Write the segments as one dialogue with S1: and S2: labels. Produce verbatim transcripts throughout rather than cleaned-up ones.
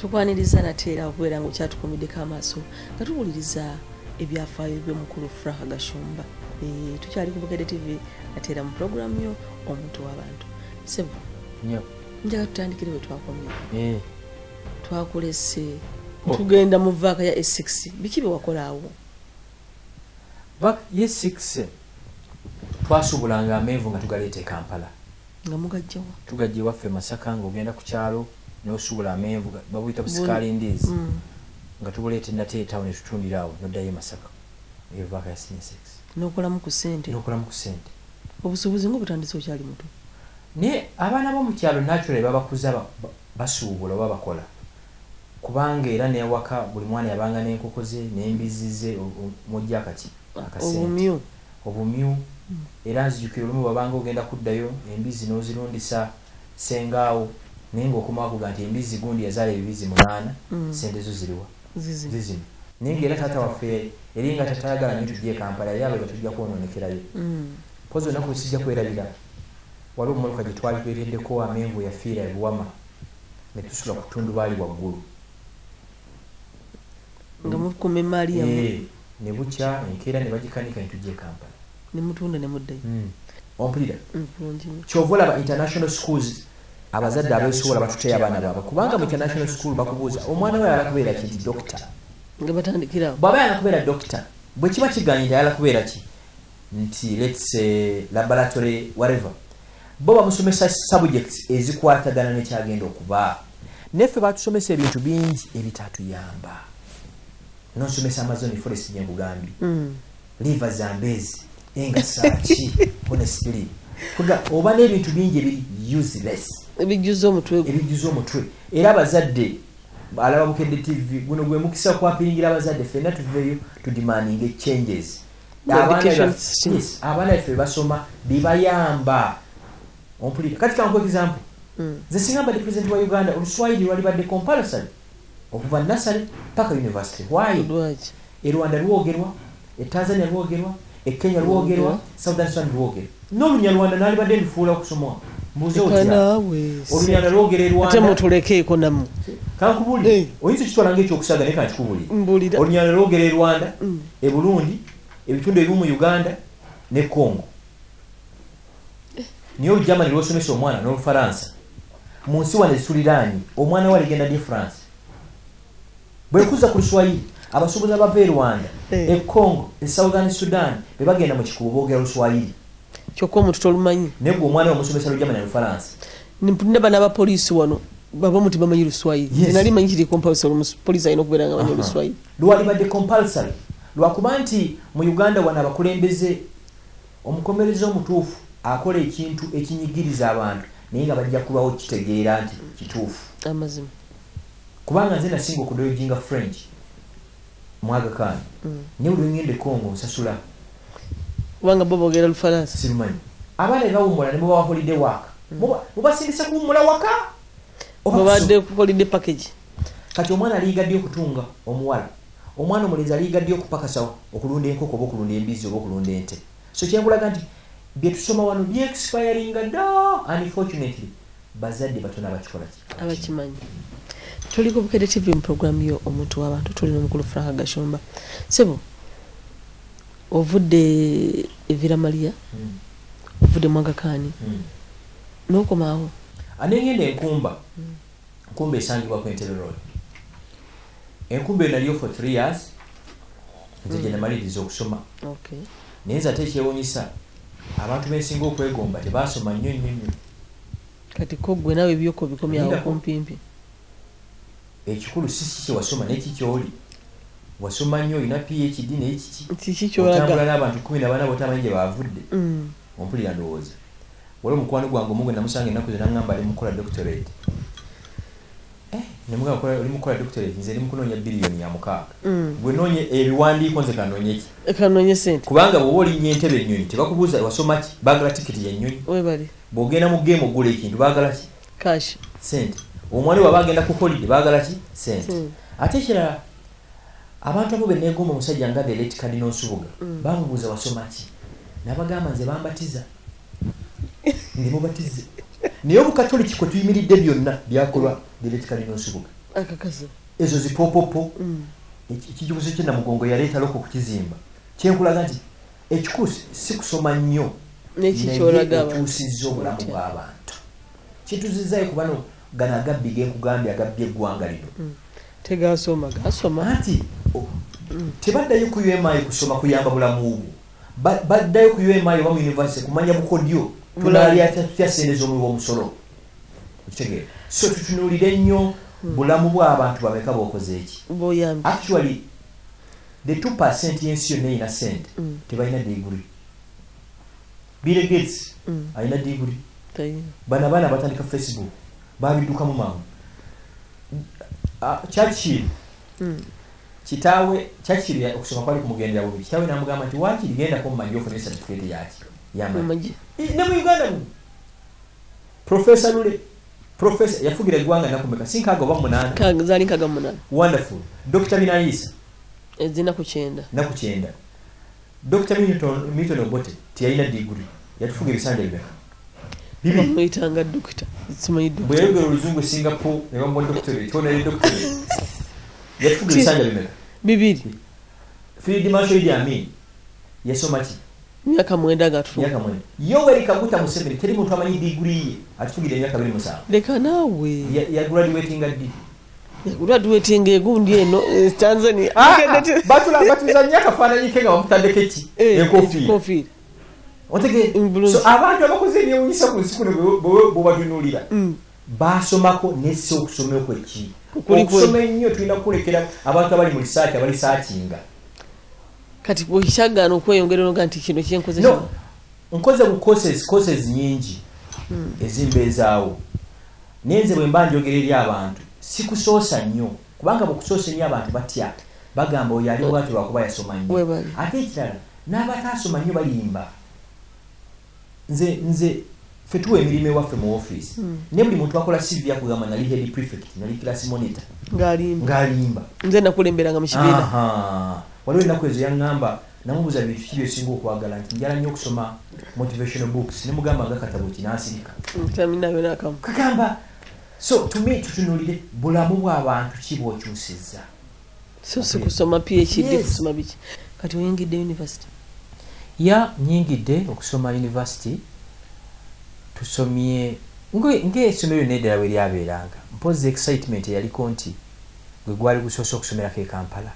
S1: tukwaniriza nateera okubeera nga okyatukomeddeko amaaso nga tuwuliriza ebyafaayo by'omukulu Frank Gashumba. E, tukyali ku Bukedde T V nateera mu puroguramu yo omuntu w'abantu. Sebo
S2: nyo
S1: njaga tutandikire we twakomye.
S2: Eh.
S1: Twakolese tugenda mu vaaka ya S six. Biki bye wakola awo?
S2: Vaaka ya S six twasubulanga amenvu nga tugaleeta e Kampala.
S1: Nga mugajjawa?
S2: Tugajja waffe Masaka ng'ogenda ku kyalo n'osubula amenvu babuyita busikaali ndiizi.
S1: Mm.
S2: Nga tubuleeta Nateera town ne tutundira awo n'oddayo e Masaka. Eyo vaaka ya senior six.
S1: N'okolamu ku ssente?
S2: N'okolamu ku ssente.
S1: Obusuubuzi ng'obutandise okyali muto?
S2: Naye abaana b'omu kyalo naturally babakuza basuubula oba bakola. Kubanga era n'ewaka buli mwana yabanga n'enkoko ze n'embizi ze mujja akati akasente.
S1: Obumyu.
S2: Obumyu. Era nzijukira olumu babanga ogenda kuddayo embizi n'ozirundisa sengaawo naye ng'okomawo kuga nti embizi gundi yazaala ebibizi munaana sente zo ziriwa zizino naye ng'era taata waffe eri nga tatayagala nnyo tujje e Kampala yali abaga tujja kwonoonekerayo mpozi olunaku lwe sijja kwerabira waliwo omuluka gye twali twereddeko amenvu yafiira e Buwama ne tusula ku tundubaali waggulu
S1: nga mukuma emaali yammwe
S2: ne bukya enkeera ne bagikanika ne tujja e Kampala
S1: ne mutunda ne muddayo.
S2: Ompulira kyova olaba international schools abazadde abeesobola batuteya abaana baabwe kubanga mu international school bakubuuza omwana we ayala kubeera ki nti dokita
S1: nga batandikirawo
S2: bw'aba ayala kubeera dokita bwe kiba kiganye nti ayala kubeera ki nti let's say laboratory whatever bo bamusomesa subjects ezikwatagana nekyagenda okuba neffe batusomesa ebintu bingi ebitatuyamba nonsomesa amazoni forest gyengugambye liver zambezi enga sachi honestly kuga oba n'ebintu bingi ebiri useless
S1: ebijuzo omutwe
S2: ebijuzo omutwe era abazadde alaba Bukedde T V guno gwe mukisa kwapiringira abazadde ffenna tuveeyo to demanding changes abaana ffe basoma bibayamba ompulira kati kanku example nze singa mbadde president wa Uganda oluswayiri lwali badde compulsory okuva nursery paka university why e Rwanda lwogerwa e Tanzania lwogerwa e Kenya lwogerwa Southern Sudan lwogerwa n'Olunyarwanda nali badde lufuula okusoma mbuze otya Olunyarwanda lwogere Rwanda
S1: ate mutulekeeko namu
S2: kankubuli oyinza kitwala ng'ekyokusaga naye kankikubuli Olunyarwanda lwogere Rwanda e Burundi ebitundu ebimu mu Uganda ne Congo niyo Olujamani lwosomesa omwana n'Olufaransa mu nsi wano ezituliraanye omwana we aligenda di France bwe kuza ku Luswayiri abasuubuzi abava e Rwanda e Congo e Southern Sudan be bagenda mu kikubo boogera Luswayiri
S1: kyokka omuntu tolumanyi
S2: naye gwe omwana we omusomesa Olujamani n'Olufaransa
S1: ne bana abapoliisi wano baba muti bamanyi Luswayiri nali manyi kiri compulsory omupoliisi alina okubeera nga manyi Luswayiri
S2: lwali badde compulsory lwakuba nti mu Uganda wano abakulembeze omukomereza omutuufu akola ekintu ekinyigiriza abantu naye nga bajja kubawo kitegeera nti kituufu
S1: amazima
S2: kubanga nze nasinga okudoyojinga French mwaga kani ne buli ngende Congo nsasula
S1: kubanga bo boogera Lufaransa
S2: sirumanyi abaana bawumula ne mubawa holiday waka mubasindisa kuwumula waka
S1: babadde ku holiday package
S2: kati omwana aliyigadde okutunga omuwala omwana omulenzi aliyigadde okupakasa okulunda enkoko oba okulunda embizi oba okulunda ente so kyengulaga nti bye tusoma wano bye expiringa dda unfortunately bazadde batono abakikola ki
S1: abakimanyi tuli ku Bukedde T V mu program yo omuntu w'abantu tuli n'omukulu Frank Gashumba sebo ovudde Evira Maria ovudde Mwanga Kani n'okomaawo
S2: anengenda enkumba enkumba esangibwa ku Entebbe Road enkumba eno naliyo for three years nze gye namaliriza okusoma naye nze ate ekyewuunyisa abantu bensinga okwegomba tebasoma nnyo nnyo nnyo
S1: kati ko gwe nawe ebyoko bikomyawo kumpimpi
S2: ekikulu si kiki wasoma n'eki kyoli wasoma nnyo olina P H D naye kiki
S1: otambula
S2: otambula n'abantu kumi na bana botamanyi gye baavudde ompulira ndowooza waliwo mukwano gwange omugwe namusanga ennaku ze naŋŋamba ali mukola doctorate ne mugamba oli mukola doctorate nze eri mukunoonya biliyoni ya mukaaga gwe noonye ebiwandiiko nze kanoonye ki
S1: kanoonye sente
S2: kubanga bw'oba olinnye entebe ennyonyi tebakubuuza wasoma ki baagala tiketi y'ennyonyi
S1: webali
S2: bw'ogenda mu geemu ogula ekintu baagala ki
S1: cash
S2: sente omwana we aba agenda ku holiday baagala ki sente ate ekirala abantu abo benneegomba omusajja nga Delete Cardinal Nsubuga bamubuuza wasoma ki n'abagamba nze bambatiza ndi mubatize naye obukatoliki kwe tuyimiridde byonna byakolwa Delete Cardinal Nsubuga
S1: akakaza
S2: ezo zipopopo
S1: mm.
S2: ekijuguzo kye Namugongo yaleeta loko kukizimba kyenkulaga nti ekikusi si kusoma nnyo
S1: n'ekikyolaga
S2: otuusizza obulamu bw'abantu kituzizaayo kuba no gano agabbi genkugambye agabbye eggwanga lino
S1: mm. tegasoma gasoma
S2: anti oh, mm. tebaddayo ku U M I kusoma kuyamba bulamu obwo baddayo ku U M I oba mu university kumanya bukodyo tulaalya tutya sente z'omuwi w'omusolo okitegeera so tutunuulire nnyo bulamu bw'abantu bameka b'okoze eki actually the two percent y'ensi yonna eyina sente
S1: mm.
S2: tebalina diguri Bill Gates
S1: mm.
S2: alina diguri
S1: Tayi.
S2: bana bana batandika Facebook babiddukamu maamu uh, Churchill
S1: mm.
S2: kitaawe Churchill ya okusoma kwali kumugendera bubi kitaawe namugamba nti waki ligenda ko mmanyi ofuna certificate yaki yamaji ne mu Uganda mu Professor Lule Professor yafugira eggwanga nakumeka sinkaga oba munana
S1: kaga zali kaga munana
S2: wonderful Doctor Binayisa
S1: ezina kuchenda
S2: na kuchenda Doctor Milton Milton Obote tiyalina degree yatufuga ebisanja bibeka bibi
S1: mwitanga doctor simanyi doctor
S2: bwe yogero oluzungu Singapore ne bambo doctor tona ye doctor yatufuga ebisanja bibeka
S1: bibiri
S2: Field Marshal Idi Amin yasoma ki
S1: myaka mwenda gatu
S2: myaka mwenda Yoweri Kaguta Museveni teri muntu amanyi degree ye atufugire myaka abiri musanvu
S1: leka nawe
S2: ya, ya graduating addi
S1: graduating egundi eno Tanzania
S2: batula batuzanya kafaananyi kenga bamutandeke ki enkofiira
S1: enkofiira
S2: otege so abantu abakoze ebyewunyisa ku nsi kuno bo batunulira basomako nesi okusoma kweki okusoma ennyo tulina kulekera abantu abali mu research abali researchinga
S1: kati bwishagana okweyongera nga nti kino kyenkoze
S2: no nkoze ku courses courses nyingi
S1: mm.
S2: ezimbezaawo nenze bwe mba njogera eri abantu sikusoosa nnyo kubanga bukusoosa nnyo abantu batya bagamba oyo ali bwati lwakuba yasoma nnyo ate ekirala n'abataasoma nnyo balimba nze nze ffe tuwa emirimu ewaffe mu office
S1: mm.
S2: ne buli muntu akola C V yakugamba nali head prefect nali class monitor
S1: ng'alimba
S2: ng'alimba
S1: nze nakulemberanga mu kibiina
S2: waliwo ennaku ezo yaŋŋamba namubuuza bintu ki byesinga okwagala nti njala nnyo okusoma motivational books ne mugamba nga katabo kinansirika
S1: taminayo nakamu
S2: kagamba so to me tutunulire bulamu bw'abantu ki bw'okyusizza
S1: so si kusoma PhD yes. kusoma biki kati oyingidde university
S2: ya nyingidde okusoma university tusomye ng'essomero lyonna eddala bwe lyabeeranga mpozi excitement eyaliko nti gwe gwali gusoose okusomerako e Kampala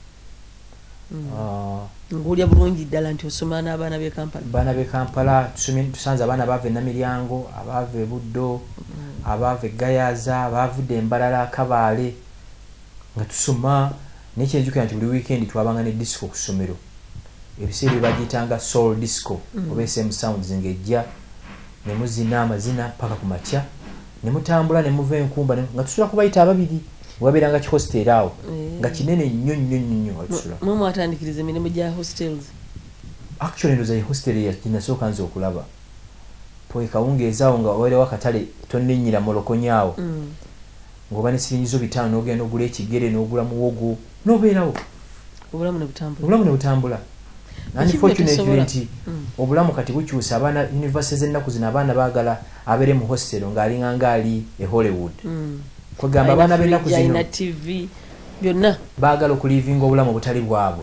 S1: mm. uh, ng'olya bulungi ddala nti osoma n'abaana b'e Kampala
S2: baana b'e Kampala tusanze abaana abaava e Namiryango abaava e Buddo mm. abaava e Gayaza abaavudde Embalala Kabaale nga tusoma nekyenjukira nti buli weekend twabanga ne disco ku ssomero ebiseera bagiyitanga soul disco mm. oba S M sounds ng'ejja ne muzina amazina paka ku makya ne mutambula ne muva enkumba nga tusula kubayita ababiri wabeeranga ki hostel awo
S1: mm.
S2: nga kinene nnyo nnyo nnyo watusula
S1: mwe mwatandikiriza emirimu gya hostels
S2: actually ndoza ye hostel ya kinasooka nze okulaba poe kawungeezaawo nga wabeerawo akatale tonnenyira molokonyaawo
S1: mm.
S2: ng'oba ne siringizo bitaano n'ogenda n'ogula ekigere n'ogula muwogo n'obeerawo
S1: obulamu ne butambula
S2: obulamu ne butambula unfortunately nti
S1: mm.
S2: obulamu kati bukyusa abaana university z'ennaku zino abaana baagala abeere mu hostel ng'alinga ngaali e Hollywood
S1: mm.
S2: kwegamba abaana b'ennaku zino
S1: T V byonna
S2: baagala okulivinga obulamu obutali bwabwe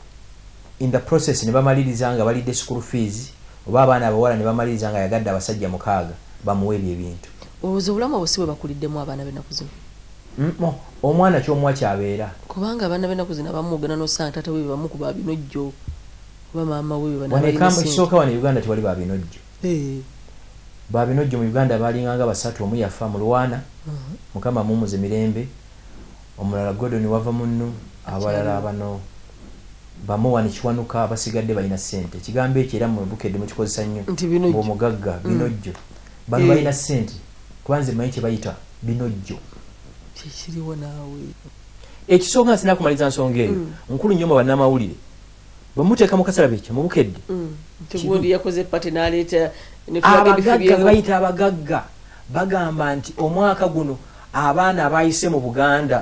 S2: in the process ne bamaliriza nga balidde school fees oba abaana abawala ne bamaliriza nga yagadde abasajja mukaaga bamuwe ebyo ebintu
S1: obuze obulamu abo si bwe bakuliddemu abaana b'ennaku zino
S2: mm, omwana kyomuwa kyabeera
S1: kubanga abaana b'ennaku zino abamu ogenda n'osanga taata we bamu ku babinojjo oba maama we
S2: banekisooka wano e Uganda tewali babinojjo
S1: hey.
S2: babinojjo mu Uganda balinganga basatu omu yafa mu Lwana uh -huh. mukama mumuze mirembe omulala Gordon wava munno abalala bano bamuwa ne kiwanuka abasigadde balina ssente kigambo ekyo era mu bukedde mukikozesa nnyo omugagga binojjo mm. bano hey. balina ssente kubanze manyi kye bayita binojjo
S1: kikiriwo naawe
S2: ekisooka nsina kumaliza nsonga eyo mm. nkulu nnyo mu bannamawulire bamuteeka mu kasala beki mu bukedde
S1: tegundi yakoze pate n'aleeta
S2: abagagga bayita abagagga bagamba nti omwaka guno abaana abayise mu Buganda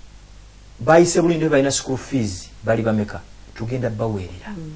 S2: bayise bulindi balina school fees bali bameka tugenda baweerera mm.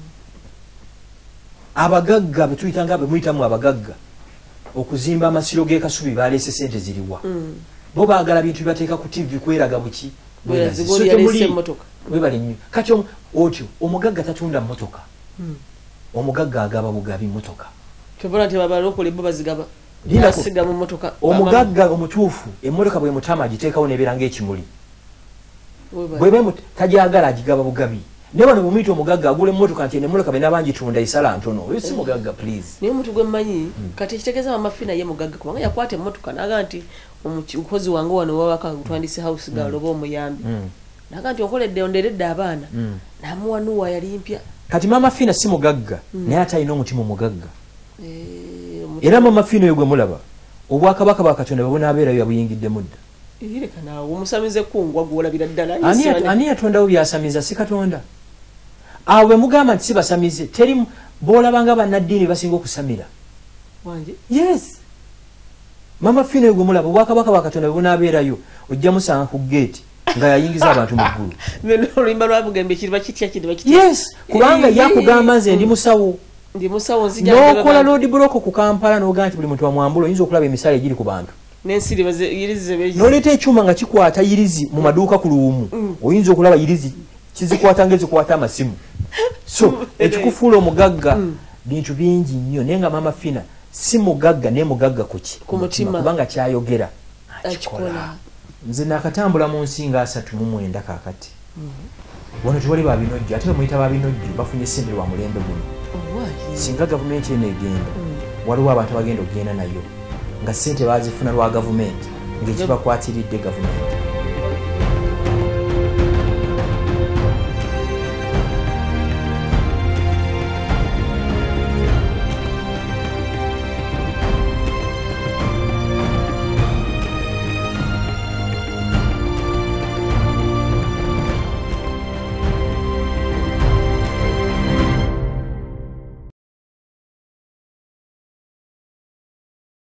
S2: abagagga betuyita nga bemuyitamu abagagga okuzimba amasiro g'ekasubi baleese sente ziriwa mm. bo baagala bintu bibateeka ku T V kweraga buki
S1: zigoli yalese motoka
S2: webali nnyo kati otyo omugagga tatunda motoka omugagga agaba bugabi motoka
S1: tubona nti babalokole bo bazigaba basiga mu motoka
S2: omugagga omutuufu emmotoka bwe mutama agiteekawo nebeeranga ekimuli bwebe tajagala agigaba bugabi ne bano bumuyita omugagga agula emmotoka nti emmotoka bena bangitunda isala ntono oyo si mugagga please
S1: naye omuntu gwe mmanyi kati ekitegeeza Mama-Ffina ye mugagga kubanga yakwata emmotoka naga nti omukozi wange wano wawaka gutwandise house girl oba omuyambi naga nti onkoledde onderedde abaana namuwanuwa yali mpya
S2: kati Mama-Ffina si mugagga naye ate alina omutima omugagga era Mama-Ffina oyo gwe mulaba obwakabaka bwa Katonda bwe bunaabeerayo yabuyingiddemu dda
S1: ireka nawe omusamize kungwa gwolabira ddala
S2: ani yatondawo byasamiza si Katonda awo bwe mugamba nti si basamize teri boolabanga bannaddiini basinga okusamira
S1: wange
S2: yes Mama-Ffina oyo gwe mulaba obwakabaka bwa Katonda bwe bunaabeerayo ojja musanga ku geeti nga yayingiza abantu mu ggulu
S1: oluyimba lwabugembe kiriba kitya kiriba kitya
S2: yes kubanga yakugamba nze ndi musawo
S1: ndi musawo nzija
S2: n'okola road block ku Kampala n'ogamba nti buli muntu wa Mwambulu oyinza okulaba emisala egiri ku bantu
S1: n'ensiri yirizi beji
S2: n'oleeta ekyuma nga kikwata yirizi mu maduuka ku luwumu oyinza okulaba yirizi kizikwata ng'ezikwata amasimu so ekikufuula omugagga bintu bingi nnyo naye nga Mama-Ffina si mugagga naye mugagga kuki
S1: ku mutima
S2: kubanga kyayogera
S1: akikola
S2: nze nakatambula mu nsi nga asatu mu mwenda kaakati wano tewali babinojjo ate bamuyita babinojjo bafunye ssente lwa mulembe guno singa gavumenti eno egenda waliwo abantu bagenda okugenda nayo nga ssente bazifuna lwa gavumenti ng'ekibakwatiridde gavumenti